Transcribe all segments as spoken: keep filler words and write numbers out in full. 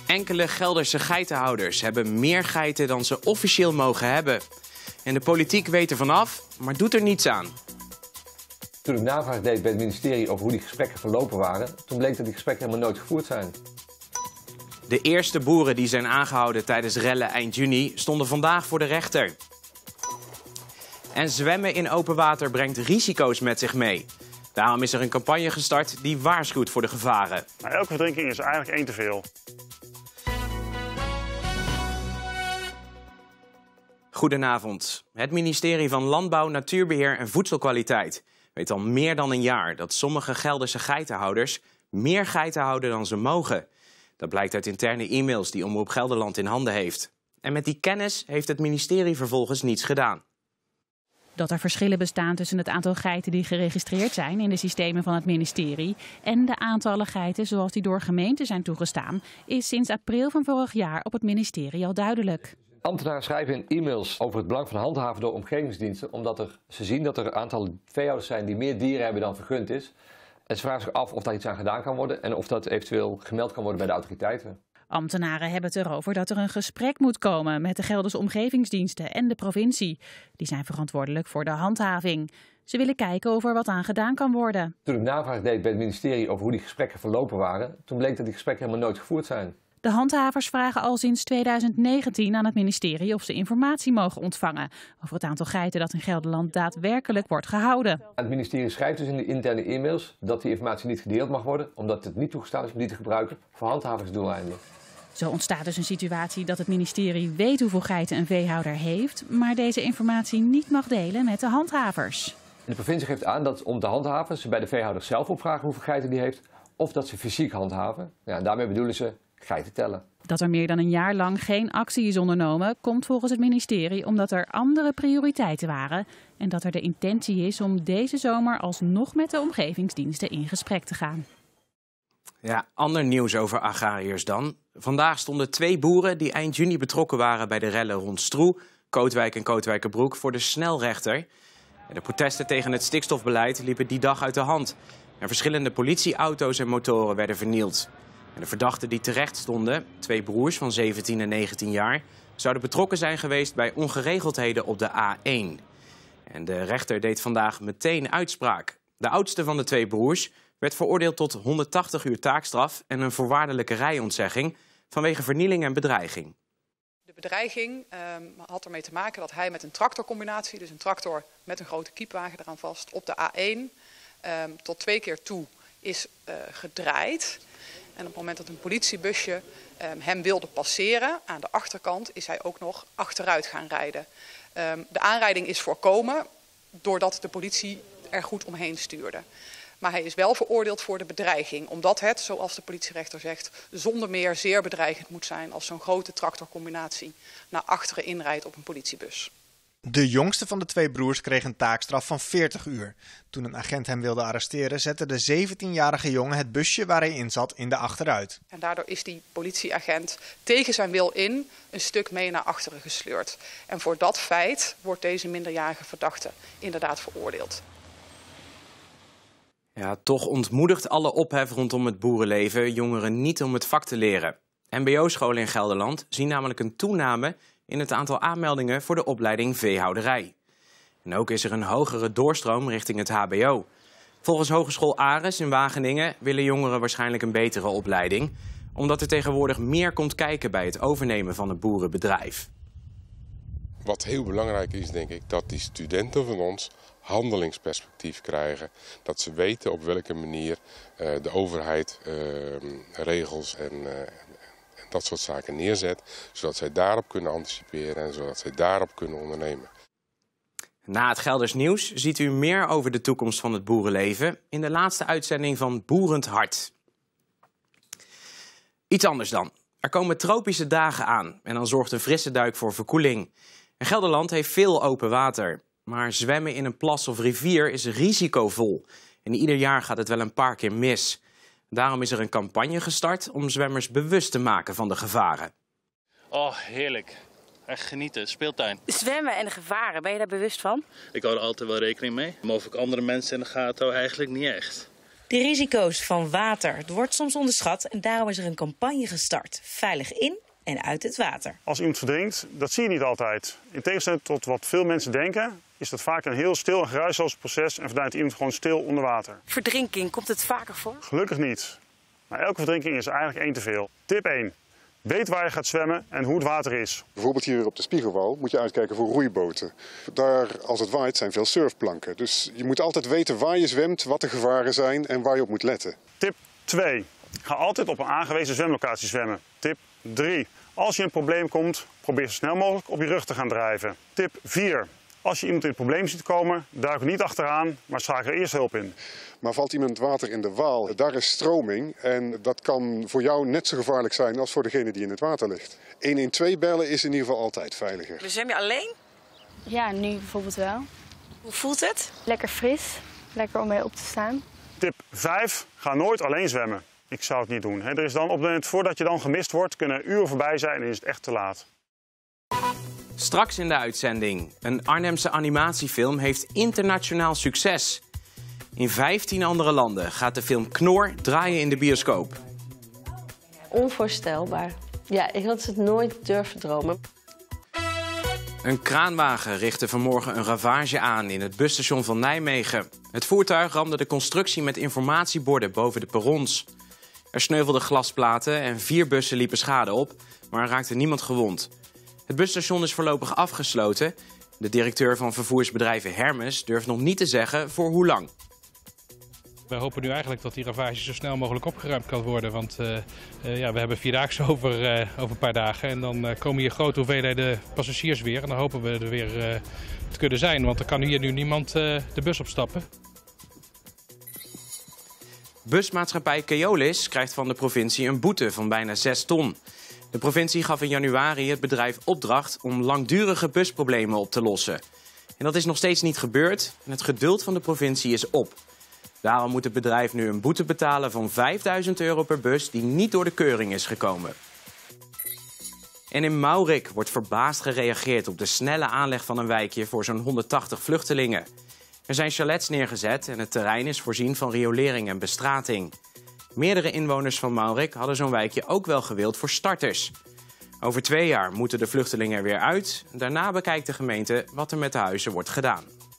Enkele Gelderse geitenhouders hebben meer geiten dan ze officieel mogen hebben. En de politiek weet er vanaf, maar doet er niets aan. Toen ik navraag deed bij het ministerie over hoe die gesprekken verlopen waren, toen bleek dat die gesprekken helemaal nooit gevoerd zijn. De eerste boeren die zijn aangehouden tijdens rellen eind juni stonden vandaag voor de rechter. En zwemmen in open water brengt risico's met zich mee. Daarom is er een campagne gestart die waarschuwt voor de gevaren. Maar elke verdrinking is eigenlijk één te veel. Goedenavond. Het ministerie van Landbouw, Natuurbeheer en Voedselkwaliteit weet al meer dan een jaar dat sommige Gelderse geitenhouders meer geiten houden dan ze mogen. Dat blijkt uit interne e-mails die Omroep Gelderland in handen heeft. En met die kennis heeft het ministerie vervolgens niets gedaan. Dat er verschillen bestaan tussen het aantal geiten die geregistreerd zijn in de systemen van het ministerie en de aantallen geiten zoals die door gemeenten zijn toegestaan, is sinds april van vorig jaar op het ministerie al duidelijk. Ambtenaren schrijven in e-mails over het belang van handhaven door omgevingsdiensten, omdat er, ze zien dat er een aantal veehouders zijn die meer dieren hebben dan vergund is. En ze vragen zich af of daar iets aan gedaan kan worden en of dat eventueel gemeld kan worden bij de autoriteiten. Ambtenaren hebben het erover dat er een gesprek moet komen met de Gelderse omgevingsdiensten en de provincie. Die zijn verantwoordelijk voor de handhaving. Ze willen kijken of er wat aan gedaan kan worden. Toen ik navraag deed bij het ministerie over hoe die gesprekken verlopen waren, toen bleek dat die gesprekken helemaal nooit gevoerd zijn. De handhavers vragen al sinds tweeduizend negentien aan het ministerie of ze informatie mogen ontvangen over het aantal geiten dat in Gelderland daadwerkelijk wordt gehouden. Het ministerie schrijft dus in de interne e-mails dat die informatie niet gedeeld mag worden, omdat het niet toegestaan is om die te gebruiken voor handhavingsdoeleinden. Zo ontstaat dus een situatie dat het ministerie weet hoeveel geiten een veehouder heeft, maar deze informatie niet mag delen met de handhavers. De provincie geeft aan dat om te handhaven ze bij de veehouder zelf opvragen hoeveel geiten die heeft, of dat ze fysiek handhaven. Ja, en daarmee bedoelen ze geiten tellen. Dat er meer dan een jaar lang geen actie is ondernomen, komt volgens het ministerie omdat er andere prioriteiten waren en dat er de intentie is om deze zomer alsnog met de omgevingsdiensten in gesprek te gaan. Ja, ander nieuws over agrariërs dan. Vandaag stonden twee boeren die eind juni betrokken waren bij de rellen rond Stroe, Kootwijk en Kootwijkerbroek voor de snelrechter. De protesten tegen het stikstofbeleid liepen die dag uit de hand. En verschillende politieauto's en motoren werden vernield. En de verdachten die terecht stonden, twee broers van zeventien en negentien jaar, zouden betrokken zijn geweest bij ongeregeldheden op de A één. En de rechter deed vandaag meteen uitspraak. De oudste van de twee broers werd veroordeeld tot honderdtachtig uur taakstraf en een voorwaardelijke rijontzegging vanwege vernieling en bedreiging. De bedreiging um, had ermee te maken dat hij met een tractorcombinatie, dus een tractor met een grote kiepwagen eraan vast, op de A één um, tot twee keer toe is uh, gedraaid. En op het moment dat een politiebusje um, hem wilde passeren, aan de achterkant is hij ook nog achteruit gaan rijden. Um, de aanrijding is voorkomen doordat de politie er goed omheen stuurde. Maar hij is wel veroordeeld voor de bedreiging, omdat het, zoals de politierechter zegt, zonder meer zeer bedreigend moet zijn als zo'n grote tractorcombinatie naar achteren inrijdt op een politiebus. De jongste van de twee broers kreeg een taakstraf van veertig uur. Toen een agent hem wilde arresteren, zette de zeventienjarige jongen het busje waar hij in zat in de achteruit. En daardoor is die politieagent tegen zijn wil in een stuk mee naar achteren gesleurd. En voor dat feit wordt deze minderjarige verdachte inderdaad veroordeeld. Ja, toch ontmoedigt alle ophef rondom het boerenleven jongeren niet om het vak te leren. M B O-scholen in Gelderland zien namelijk een toename in het aantal aanmeldingen voor de opleiding veehouderij. En ook is er een hogere doorstroom richting het H B O. Volgens Hogeschool Ares in Wageningen willen jongeren waarschijnlijk een betere opleiding, omdat er tegenwoordig meer komt kijken bij het overnemen van een boerenbedrijf. Wat heel belangrijk is, denk ik, dat die studenten van ons handelingsperspectief krijgen. Dat ze weten op welke manier uh, de overheid uh, regels en, uh, en dat soort zaken neerzet, zodat zij daarop kunnen anticiperen en zodat zij daarop kunnen ondernemen. Na het Gelders nieuws ziet u meer over de toekomst van het boerenleven in de laatste uitzending van Boerend Hart. Iets anders dan. Er komen tropische dagen aan en dan zorgt een frisse duik voor verkoeling. En Gelderland heeft veel open water. Maar zwemmen in een plas of rivier is risicovol. En ieder jaar gaat het wel een paar keer mis. Daarom is er een campagne gestart om zwemmers bewust te maken van de gevaren. Oh, heerlijk. Echt genieten, speeltuin. Zwemmen en de gevaren, ben je daar bewust van? Ik hou er altijd wel rekening mee. Maar of ik andere mensen in de gaten hou, eigenlijk niet echt. De risico's van water het wordt soms onderschat en daarom is er een campagne gestart. Veilig in en uit het water. Als iemand verdrinkt, dat zie je niet altijd. In tegenstelling tot wat veel mensen denken, is dat vaak een heel stil en geruisloos proces en verdwijnt iemand gewoon stil onder water. Verdrinking, komt het vaker voor? Gelukkig niet. Maar elke verdrinking is eigenlijk één te veel. Tip één. Weet waar je gaat zwemmen en hoe het water is. Bijvoorbeeld hier op de Spiegelwal moet je uitkijken voor roeiboten. Daar, als het waait, zijn veel surfplanken. Dus je moet altijd weten waar je zwemt, wat de gevaren zijn en waar je op moet letten. Tip twee. Ga altijd op een aangewezen zwemlocatie zwemmen. Tip drie. Als je in een probleem komt, probeer zo snel mogelijk op je rug te gaan drijven. Tip vier. Als je iemand in het probleem ziet komen, duik er niet achteraan, maar schakel er eerst hulp in. Maar valt iemand in het water in de Waal, daar is stroming en dat kan voor jou net zo gevaarlijk zijn als voor degene die in het water ligt. een een twee bellen is in ieder geval altijd veiliger. Dus zwem je alleen? Ja, nu bijvoorbeeld wel. Hoe voelt het? Lekker fris, lekker om mee op te staan. Tip vijf. Ga nooit alleen zwemmen. Ik zou het niet doen. Er is dan op het moment voordat je dan gemist wordt, kunnen uren voorbij zijn en is het echt te laat. Straks in de uitzending. Een Arnhemse animatiefilm heeft internationaal succes. In vijftien andere landen gaat de film Knor draaien in de bioscoop. Onvoorstelbaar. Ja, ik had het nooit durven dromen. Een kraanwagen richtte vanmorgen een ravage aan in het busstation van Nijmegen. Het voertuig ramde de constructie met informatieborden boven de perrons. Er sneuvelden glasplaten en vier bussen liepen schade op, maar er raakte niemand gewond. Het busstation is voorlopig afgesloten. De directeur van vervoersbedrijven Hermes durft nog niet te zeggen voor hoe lang. We hopen nu eigenlijk dat die ravage zo snel mogelijk opgeruimd kan worden. Want uh, uh, ja, we hebben vierdaagse over, uh, over een paar dagen. En dan uh, komen hier grote hoeveelheden passagiers weer. En dan hopen we er weer uh, te kunnen zijn. Want er kan hier nu niemand uh, de bus opstappen. Busmaatschappij Keolis krijgt van de provincie een boete van bijna zes ton. De provincie gaf in januari het bedrijf opdracht om langdurige busproblemen op te lossen. En dat is nog steeds niet gebeurd en het geduld van de provincie is op. Daarom moet het bedrijf nu een boete betalen van vijfduizend euro per bus die niet door de keuring is gekomen. En in Maurik wordt verbaasd gereageerd op de snelle aanleg van een wijkje voor zo'n honderdtachtig vluchtelingen. Er zijn chalets neergezet en het terrein is voorzien van riolering en bestrating. Meerdere inwoners van Maurik hadden zo'n wijkje ook wel gewild voor starters. Over twee jaar moeten de vluchtelingen er weer uit. Daarna bekijkt de gemeente wat er met de huizen wordt gedaan.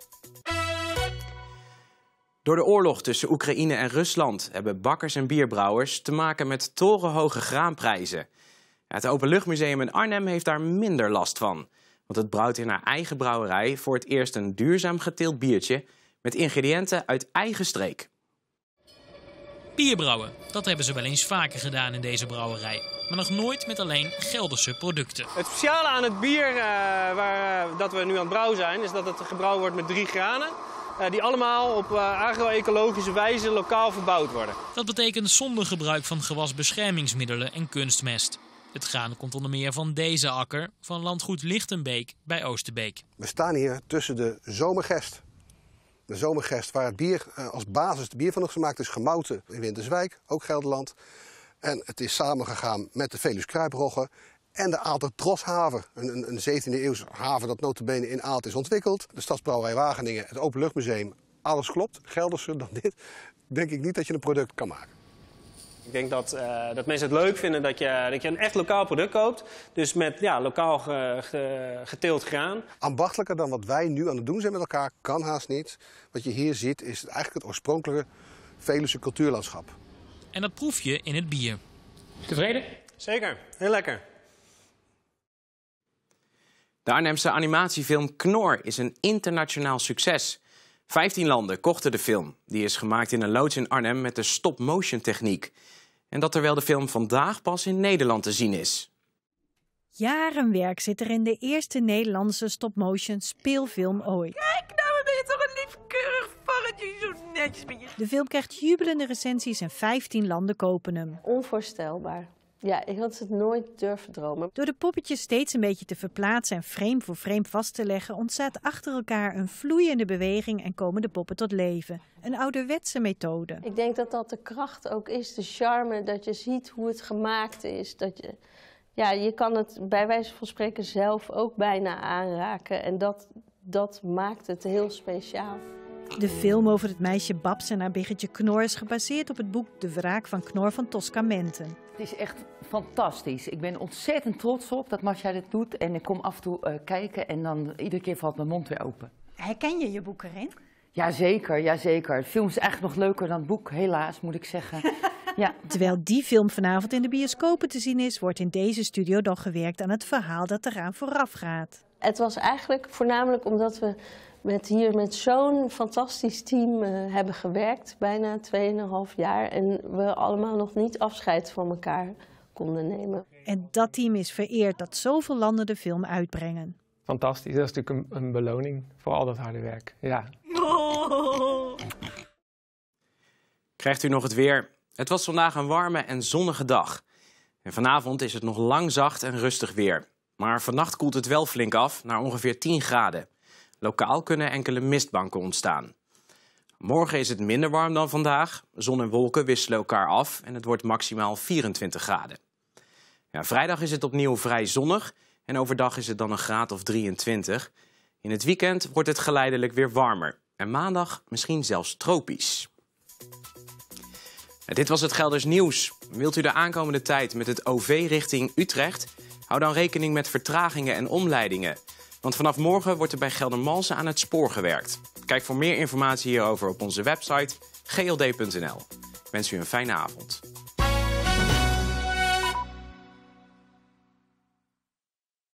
Door de oorlog tussen Oekraïne en Rusland hebben bakkers en bierbrouwers te maken met torenhoge graanprijzen. Het Openluchtmuseum in Arnhem heeft daar minder last van. Want het brouwt in haar eigen brouwerij voor het eerst een duurzaam geteeld biertje met ingrediënten uit eigen streek. Bierbrouwen, dat hebben ze wel eens vaker gedaan in deze brouwerij. Maar nog nooit met alleen Gelderse producten. Het speciale aan het bier uh, waar, uh, dat we nu aan het brouwen zijn, is dat het gebrouwen wordt met drie granen. Uh, die allemaal op uh, agro-ecologische wijze lokaal verbouwd worden. Dat betekent zonder gebruik van gewasbeschermingsmiddelen en kunstmest. Het graan komt onder meer van deze akker van landgoed Lichtenbeek bij Oosterbeek. We staan hier tussen de zomergest. De zomergest waar het bier uh, als basis de bier van is gemaakt is gemouten in Winterswijk, ook Gelderland. En het is samengegaan met de Veluws Kruiprogge en de Aalter Troshaven. Een, een zeventiende eeuwse haven dat nota bene in Aalt is ontwikkeld. De Stadsbrouwerij Wageningen, het Openluchtmuseum, alles klopt. Gelderser dan dit denk ik niet dat je een product kan maken. Ik denk dat, uh, dat mensen het leuk vinden dat je, dat je een echt lokaal product koopt. Dus met ja, lokaal ge, ge, geteeld graan. Ambachtelijker dan wat wij nu aan het doen zijn met elkaar kan haast niet. Wat je hier ziet is eigenlijk het oorspronkelijke Veluwse cultuurlandschap. En dat proef je in het bier. Tevreden? Zeker, heel lekker. De Arnhemse animatiefilm Knor is een internationaal succes. Vijftien landen kochten de film. Die is gemaakt in een loods in Arnhem met de stop-motion techniek. En dat terwijl de film vandaag pas in Nederland te zien is. Jaren werk zit er in de eerste Nederlandse stop-motion speelfilm ooit. Kijk, nou ben je toch een liefkeurig varretje, zo netjes ben je. De film krijgt jubelende recensies en vijftien landen kopen hem. Onvoorstelbaar. Ja, ik had het nooit durven dromen. Door de poppetjes steeds een beetje te verplaatsen en frame voor frame vast te leggen, ontstaat achter elkaar een vloeiende beweging en komen de poppen tot leven. Een ouderwetse methode. Ik denk dat dat de kracht ook is, de charme, dat je ziet hoe het gemaakt is. Dat je, ja, je kan het bij wijze van spreken zelf ook bijna aanraken en dat, dat maakt het heel speciaal. De film over het meisje Babs en haar biggetje Knor is gebaseerd op het boek De Wraak van Knor van Tosca Menten. Het is echt fantastisch. Ik ben ontzettend trots op dat Masha dit doet. En ik kom af en toe uh, kijken en dan iedere keer valt mijn mond weer open. Herken je je boek erin? Jazeker, jazeker. De film is eigenlijk nog leuker dan het boek, helaas moet ik zeggen. Ja. Terwijl die film vanavond in de bioscopen te zien is, wordt in deze studio dan gewerkt aan het verhaal dat eraan vooraf gaat. Het was eigenlijk voornamelijk omdat we met hier met zo'n fantastisch team uh, hebben gewerkt, bijna tweeënhalf jaar. En we allemaal nog niet afscheid van elkaar konden nemen. En dat team is vereerd dat zoveel landen de film uitbrengen. Fantastisch, dat is natuurlijk een, een beloning voor al dat harde werk. Ja. Oh. Krijgt u nog het weer? Het was vandaag een warme en zonnige dag. En vanavond is het nog lang zacht en rustig weer. Maar vannacht koelt het wel flink af naar ongeveer tien graden. Lokaal kunnen enkele mistbanken ontstaan. Morgen is het minder warm dan vandaag. Zon en wolken wisselen elkaar af en het wordt maximaal vierentwintig graden. Ja, vrijdag is het opnieuw vrij zonnig en overdag is het dan een graad of drieëntwintig. In het weekend wordt het geleidelijk weer warmer. En maandag misschien zelfs tropisch. Ja, dit was het Gelders Nieuws. Wilt u de aankomende tijd met het O V richting Utrecht? Hou dan rekening met vertragingen en omleidingen. Want vanaf morgen wordt er bij Geldermalsen aan het spoor gewerkt. Kijk voor meer informatie hierover op onze website g l d punt n l. Ik wens u een fijne avond.